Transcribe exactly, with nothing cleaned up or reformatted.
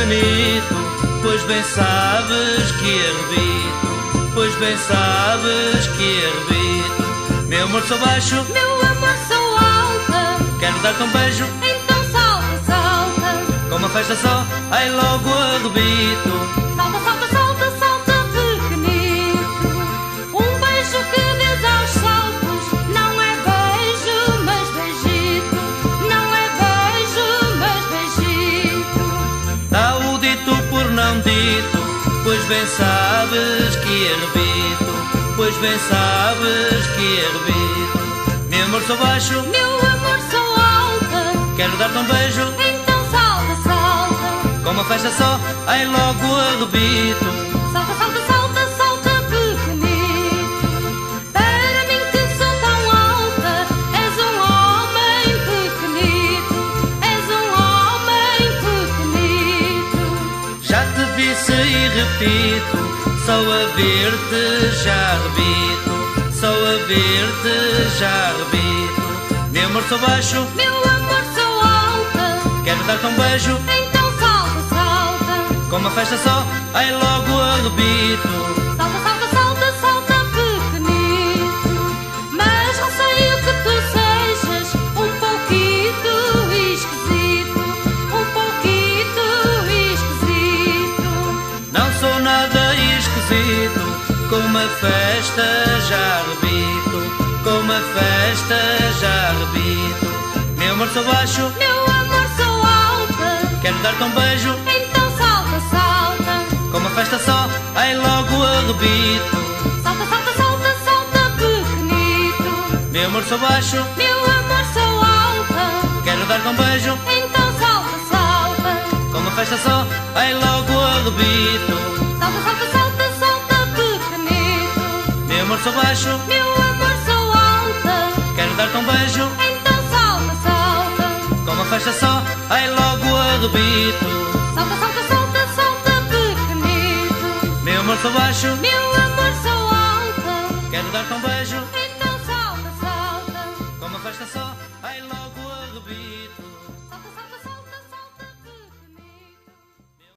pequenito, pois bem sabes que arrebito, pois bem sabes que arrebito. Meu amor sou baixo, meu amor sou alta, quero dar-te um beijo, então salta, salta. com uma festa só, ai logo arrebito. Salta, salta, salta, salta pequenito. Um beijo que dês aos saltos, não é beijo, mas beijito. Não é beijo, mas beijito. Dá o dito por não dito, pois bem sabes que arrebito, pois bem sabes que arrebito. Meu amor sou baixo, meu amor sou alta, quero dar-te um beijo, então salta, salta. com uma festa só, ai logo arrebito. Salta, salta, salta, salta pequenito. Para mim que sou tão alta, és um homem pequenito, és um homem pequenito. Já te disse e repito, só a ver-te já arrebito, só a ver-te já arrebito. Meu amor sou baixo, Meu amor sou alta, quero dar-te um beijo, então salta, salta. com uma festa só, ai logo arrebito. Salta, salta, salta, salta pequenito. Mas receio que tu sejas um pouquito esquisito, um pouquito esquisito. Não sou nada esquisito, com uma festa já arrebito, com uma festa já arrebito. Meu amor sou baixo, Meu amor sou alta, quero dar-te um beijo, então salta, salta. com uma festa só, ai logo arrebito. Salta, salta, salta, salta pequenito. Meu amor sou baixo, Meu amor sou alta, quero dar-te um beijo, então salta, salta. com uma festa só, ai logo arrebito. Salta, salta, salta, salta pequenito. Meu amor sou baixo, Meu amor sou alta, quero dar-te um beijo, então salta, salta. com uma festa só, ai logo arrebito. Salta, salta, salta, salta pequenito. Meu amor sou baixo, Meu amor sou alta, quero dar-te um beijo,